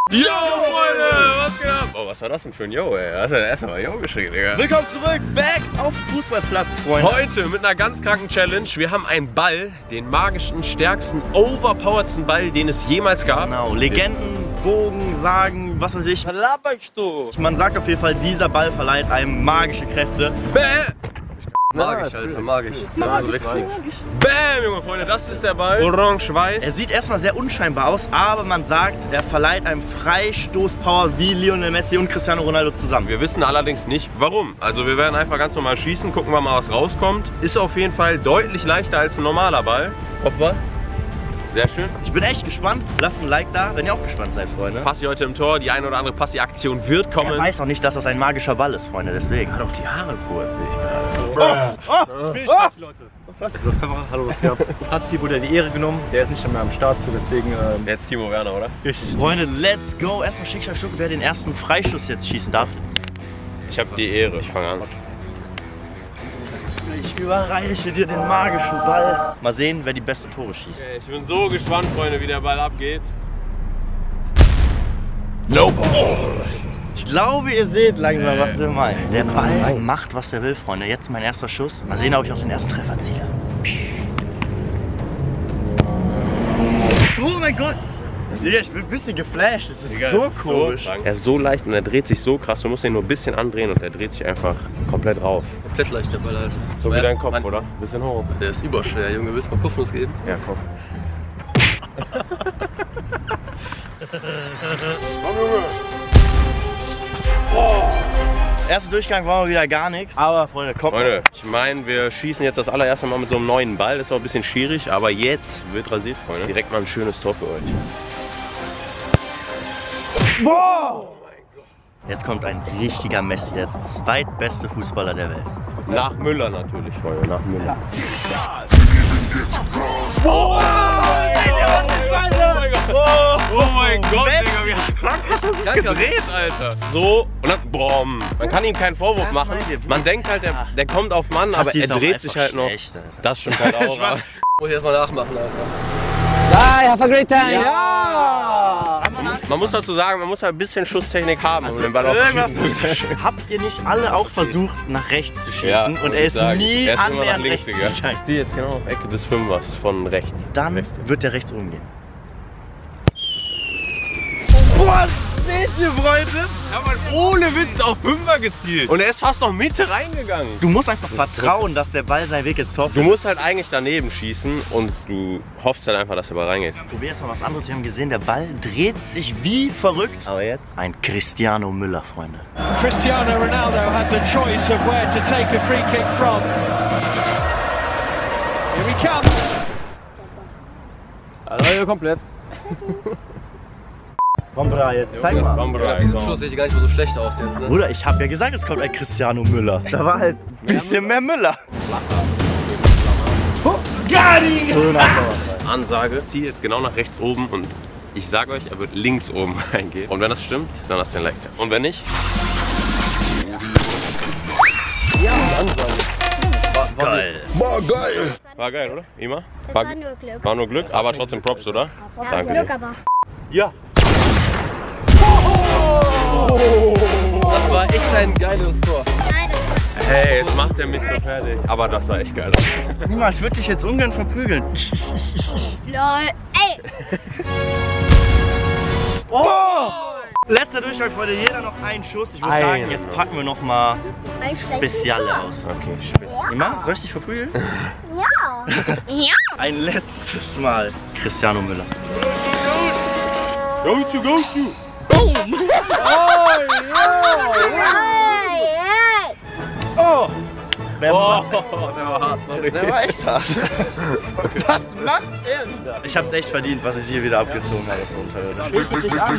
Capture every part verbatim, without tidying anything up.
Yo, Freunde, was geht ab? Oh, was war das denn für ein Yo, ey? Hast du erstmal Yo geschrieben, Digga? Willkommen zurück, back auf Fußballplatz, Freunde. Heute mit einer ganz kranken Challenge. Wir haben einen Ball, den magischen, stärksten, overpoweredsten Ball, den es jemals gab. Genau, Legenden, Bogen, Sagen, was weiß ich. Was laberst du? Man sagt auf jeden Fall, dieser Ball verleiht einem magische Kräfte. Bäh! Magisch, Alter, magisch. Magisch, magisch. Bäm, junge Freunde, das ist der Ball. Orange-weiß. Er sieht erstmal sehr unscheinbar aus, aber man sagt, er verleiht einem Freistoßpower wie Lionel Messi und Cristiano Ronaldo zusammen. Wir wissen allerdings nicht, warum. Also wir werden einfach ganz normal schießen, gucken wir mal, was rauskommt. Ist auf jeden Fall deutlich leichter als ein normaler Ball. Kopfball. Sehr schön. Ich bin echt gespannt. Lasst ein Like da, wenn ihr auch gespannt seid, Freunde. Passi heute im Tor, die eine oder andere Passi-Aktion wird kommen. Er weiß auch nicht, dass das ein magischer Ball ist, Freunde, deswegen. Hat auch die Haare kurz, sehe ich gerade. Oh, oh, ich bin nicht Passi, Leute. Was? Hallo, was geht? Passi wurde die Ehre genommen. Der ist nicht mehr am Start, so deswegen. Ähm Jetzt Timo Werner, oder? Richtig. Freunde, let's go. Erstmal Schicksal Schuck, wer den ersten Freistoß jetzt schießen darf. Ich habe die Ehre. Ich fange an. Ich überreiche dir den magischen Ball. Mal sehen, wer die besten Tore schießt. Okay, ich bin so gespannt, Freunde, wie der Ball abgeht. Nope. Oh. Ich glaube, ihr seht langsam, was wir meinen. Der Ball macht, was er will, Freunde. Jetzt mein erster Schuss. Mal sehen, ob ich auch den ersten Treffer ziele. Oh mein Gott! Digga, ich bin ein bisschen geflasht. Das ist Digga, so ist komisch. So er ist so leicht und er dreht sich so krass. Du musst ihn nur ein bisschen andrehen und er dreht sich einfach komplett raus. Komplett leicht der Ball, Alter. So wie dein Kopf, Mann, oder? Bisschen hoch. Der ist überschwer, Junge. Willst du mal Kopfnuss geben? Ja, Kopf. Komm, Junge! Oh. Erster Durchgang war mal wieder gar nichts. Aber, Freunde, kommt. Freunde, ich meine, wir schießen jetzt das allererste Mal mit so einem neuen Ball. Das ist auch ein bisschen schwierig, aber jetzt wird rasiert, Freunde. Direkt mal ein schönes Tor für euch. Boah! Jetzt kommt ein richtiger Messi, der zweitbeste Fußballer der Welt. Nach Müller natürlich, Freunde, nach Müller. Oh, oh mein Gott, Digga, wie krank hast du dich gedreht, Alter. So, und dann, boah, man kann ihm keinen Vorwurf machen. Man denkt halt, der, der kommt auf Mann, aber er dreht sich halt noch. Das stimmt halt auch. Muss ich erstmal nachmachen, Alter. Bye, have a great time! Ja! Man muss dazu sagen, man muss halt ein bisschen Schusstechnik haben, also um den Ball aufzuschießen. Habt ihr nicht alle auch versucht, nach rechts zu schießen? Ja, und er ist sagen. nie er ist annähernd immer nach links rechts gegangen. gegangen. Ich stehe jetzt genau auf Ecke des Fünfers von rechts. Dann rechts. wird der rechts umgehen. Boah, seht ihr, Freunde? Ja, man, ohne Witz auf Fünfer gezielt. Und er ist fast noch Mitte reingegangen. Du musst einfach vertrauen, dass der Ball seinen Weg ins Tor Du musst halt eigentlich daneben schießen und du hoffst halt einfach, dass der Ball reingeht. Probier jetzt mal was anderes. Wir haben gesehen, der Ball dreht sich wie verrückt. Aber jetzt ein Cristiano Müller, Freunde. Cristiano Ronaldo had the choice of where to take a free kick from. Here he comes. Alter, komplett. Komm, Bra, jetzt zeig mal. Komm, Ja, dieser Schuss sieht gar nicht mehr so schlecht aus jetzt, ne? Bruder, ich hab ja gesagt, es kommt ein Cristiano Müller. Da war halt ein bisschen mehr Müller. Oh, Ansage, zieh jetzt genau nach rechts oben und ich sage euch, er wird links oben reingehen. Und wenn das stimmt, dann hast du den Like. Und wenn nicht? Ja, Ansage. War, war Geil. War geil. War geil, oder? Ima? Das war nur Glück. War nur Glück, aber trotzdem Props, oder? Ja, Danke Glück dir. aber. Ja. Das war echt ein geiles Tor. Nein, das war... Hey, jetzt macht er mich so fertig. Aber das war echt geil. Nima, ich würde dich jetzt ungern verprügeln. Lol. Ey! Oh! Letzter Durchgang, Freunde. Jeder noch einen Schuss. Ich würde sagen, jetzt packen wir noch mal Ein Speziale aus. Okay, spitze. Nima, soll ich dich verprügeln? Ja. Ja. Ein letztes Mal. Cristiano Müller. Go to, go to. Boom! Oh, Ey, ey. oh! Wer Oh, macht- der war hart, sorry. Der war echt hart. Was macht er wieder? Ich hab's echt verdient, was ich hier wieder abgezogen habe, das unterirdisch.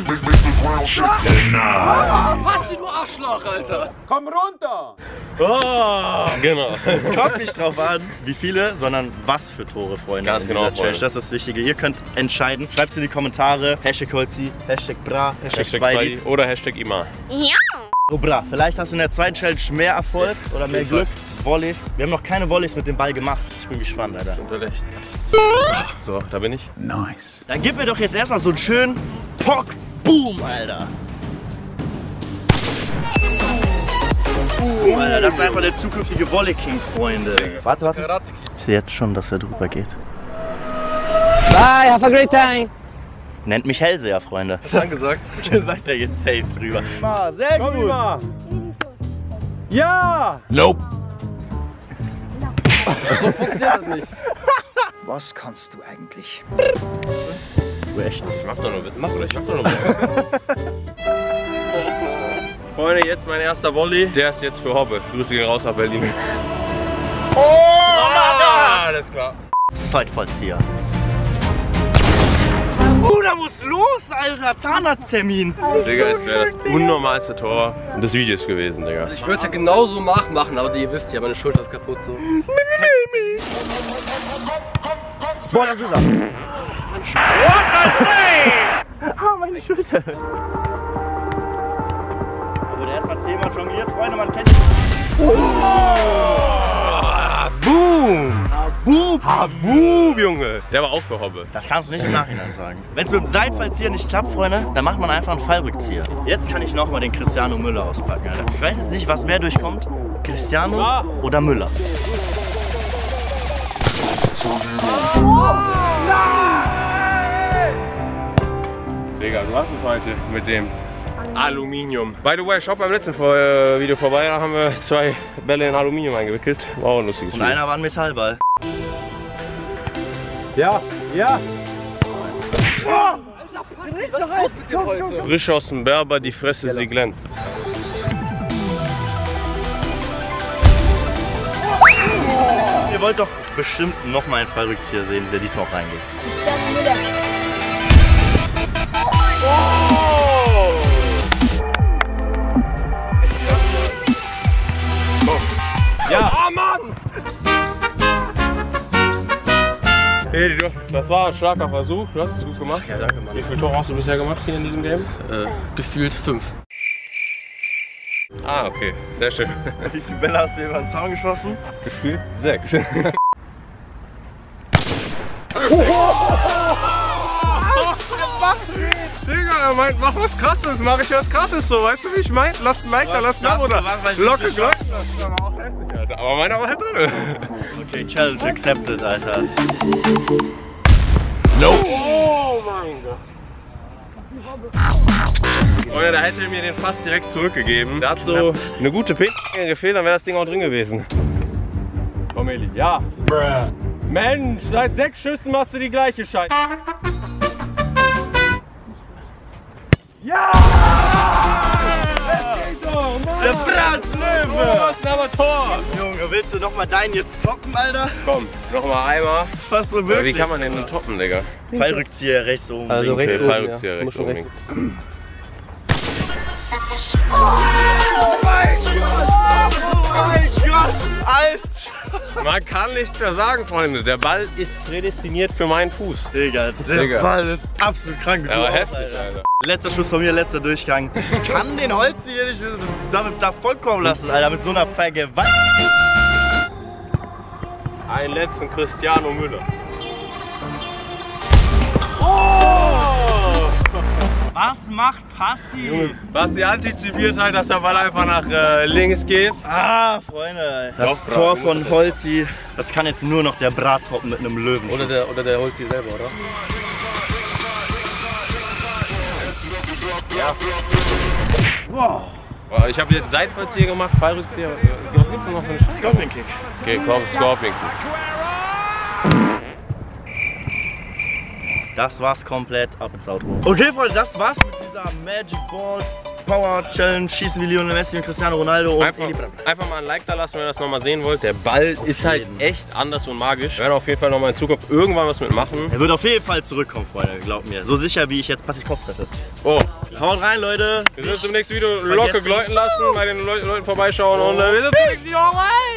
Was, du Arschloch, Alter? Komm runter! Oh! Genau. Es kommt nicht drauf an, wie viele, sondern was für Tore, Freunde. Ganz in genau, dieser Challenge. Freunde. Das ist das Wichtige. Ihr könnt entscheiden. Schreibt in die Kommentare. Hashtag Holzi, Hashtag Bra, Hashtag Hashtag Spidey. Spidey oder Hashtag Ima. Ja. Oh Bra, vielleicht hast du in der zweiten Challenge mehr Erfolg oder mehr jeden Fall. Glück. Volleys. Wir haben noch keine Volleys mit dem Ball gemacht. Ich bin gespannt, Alter. So, da bin ich. Nice. Dann gib mir doch jetzt erstmal so einen schönen Pock Boom, Alter. Boom, Alter, das ist einfach der zukünftige Volley King, Freunde. Warte, warte. Ich sehe jetzt schon, dass er drüber geht. Bye, have a great time. Nennt mich Hellseher, Freunde. Was hat gesagt? Sagt er jetzt safe drüber. Ah, sehr Komm gut. über. Ja! So funktioniert das nicht. Was kannst du eigentlich? Du echt. Ich mach doch nur Witz. Mach oder ich mach doch nur Witz. Freunde, jetzt mein erster Volley. Der ist jetzt für Hobbe. Grüße gehen raus nach Berlin. Oh, Ah, alles klar. Zeitvollzieher. Oh, da muss los, Alter. Zahnarzttermin. Digga, es wäre das unnormalste Tor des Videos gewesen, Digga. Ich würde es ja genauso nachmachen, aber ihr wisst ja, meine Schulter ist kaputt so. Boah, das ist er. Ah, meine Schulter. Da wurde erstmal zehnmal jongliert, Freunde, man kennt ihn. Oh, boom! Habub! Habub, Junge! Der war auch für Hobbe. Das kannst du nicht im Nachhinein sagen. Wenn es mit dem Seitfallzieher nicht klappt, Freunde, dann macht man einfach einen Fallrückzieher. Jetzt kann ich nochmal den Cristiano Müller auspacken, Alter. Ich weiß jetzt nicht, was mehr durchkommt. Cristiano Ja. oder Müller. Digga, du hast es heute mit dem Aluminium. By the way, schaut beim letzten äh, Video vorbei, da haben wir zwei Bälle in Aluminium eingewickelt. War auch ein lustiges Und Video. einer war ein Metallball. Ja, ja. Was ist los mit dir heute? Frisch aus dem Berber, die Fresse, sie glänzt. Ihr wollt doch bestimmt noch mal einen Fallrückzieher sehen, der diesmal auch reingeht. Ja! Ah, Mann! Hey, du- das war ein starker Versuch, du hast es gut gemacht. Ja, danke, Mann. Wie viele Tore hast du bisher gemacht hier in diesem Game? Äh, gefühlt fünf. Ah, okay, sehr schön. Wie viele Bälle hast du über den Zaun geschossen? Gefühlt sechs. Digga, er meint, mach was Krasses, mach ich was Krasses so, weißt du wie ich mein? Lass ein Like da, lass ein Abo da. Locke Glocken. Das ist aber auch heftig, Alter. Aber meiner war halt drin. Okay, Challenge accepted, Alter. Oh mein Gott. Freunde, da hätte er mir den fast direkt zurückgegeben. Da hat so eine gute Pin gefehlt, dann wäre das Ding auch drin gewesen. Komm Eli, ja. Mensch, seit sechs Schüssen machst du die gleiche Scheiße. Ja! Das geht doch, Mann! Der Bratlöwe! Oh, was ist aber Tor! Junge, willst du noch mal deinen jetzt toppen, Alter? Komm, nochmal einmal. Fast so Aber möglich. wie kann man denn den toppen, Digga? Fallrückzieher rechts oben. Also links. rechts Okay, oben, Fallrückzieher ja. rechts Muss schon oben. rechts. Oh mein Gott! Alter! Man kann nichts mehr sagen, Freunde. Der Ball ist prädestiniert für meinen Fuß. Digga, der Digga. Ball ist absolut krank. Ja, aber heftig, Alter. Letzter Schuss von mir, letzter Durchgang. Ich kann den Holz hier nicht damit da vollkommen lassen, Alter, mit so einer Vergewaltigung. Einen letzten Cristiano Müller. Oh! Was macht Passi? Basti antizipiert halt, dass der Ball einfach nach äh, links geht. Ah, Freunde. Das Doch, Tor Brat, von Holzi, das kann jetzt nur noch der Brat toppen mit einem Löwen. Oder der, oder der holt sie selber, oder? Wow. Ich habe jetzt Seitfallzieher gemacht, Fallrückzieher. Was gibt's noch für einen Scorpion Kick. Okay, komm, Scorpion Kick. Das war's komplett ab ins Auto. Okay, Freunde, das war's mit dieser Magic Ball Power Challenge. Schießen wie Lionel Messi und Cristiano Ronaldo. Und Einfach, einfach mal ein Like da lassen, wenn ihr das nochmal sehen wollt. Der Ball ist halt jeden. echt anders und magisch. Wir werden auf jeden Fall nochmal in Zukunft irgendwann was mitmachen. er wird auf jeden Fall zurückkommen, Freunde, glaubt mir. So sicher, wie ich jetzt Passis Kopf treffe. Oh, Haut rein, Leute. wir sehen uns im nächsten Video. Locke gläuten lassen, bei den Le Leuten vorbeischauen und äh, wir sehen uns im nächsten Video. Bye!